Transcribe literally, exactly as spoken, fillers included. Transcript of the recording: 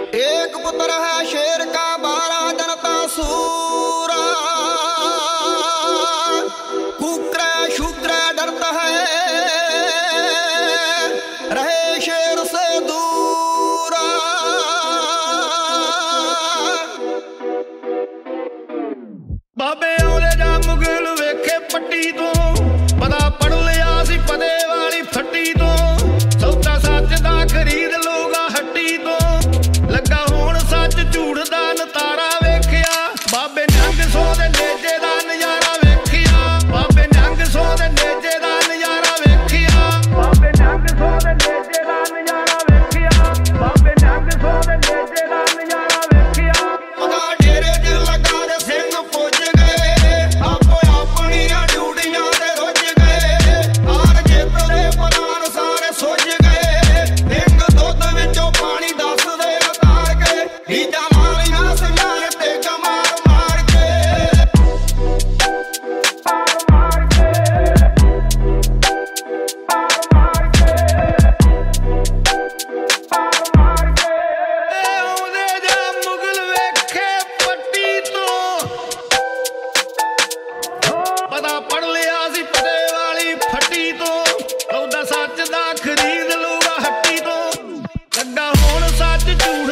एक पुत्र है शेर का बारह जनता सूरा, कुक्र शुक्र डरता है रहे शेर से दूरा। बाबे आउंदे जा मुगल वेखे पट्टी तो पता पढ़ लिया सी पदे वाली फट्टी तो सौदा सच दा खरीद लूगा हट्टी तो लगा हुण सच झूठ दा नतारा वेखिया। बाबे नंग सौ दे नेजे दा नजारा वेखिया, बाबे नंग सौ दे नेजे दा नजारा वेखिया, बाबे नंग सौ दे नेजे दा नजारा वेखिया, बाबे नंग सौ दे नेजे दा नजारा वेखिया। पता डेरे च लगा दे सिंह पुज गए, आपो अपनियां ड्यूटियां ते रुझ गए, हार जित दे प्राण सारे सुझ गए। सिंह दुध विचों पानी दस दे उतार के, रीझां लालियां सिंघां ने तेग मार मार के मार मार के मार के ਆਉਂਦੇ ਜਾ ਮੁਗਲ ਵੇਖੇ ਪੱਟੀ ਤੋਂ ਪਤਾ ਪੜ ਲਿਆ ਸੀ ਪਤੇ ਵਾਲੀ ਫੱਟੀ ਤੋਂ ਸੌਦਾ ਸੱਚ ਦਾ ਖਰੀਦ ਲੂਗਾ ਹੱਟੀ ਤੋਂ ਲੱਗਾ ਹੁਣ ਸੱਚ ਝੂਠ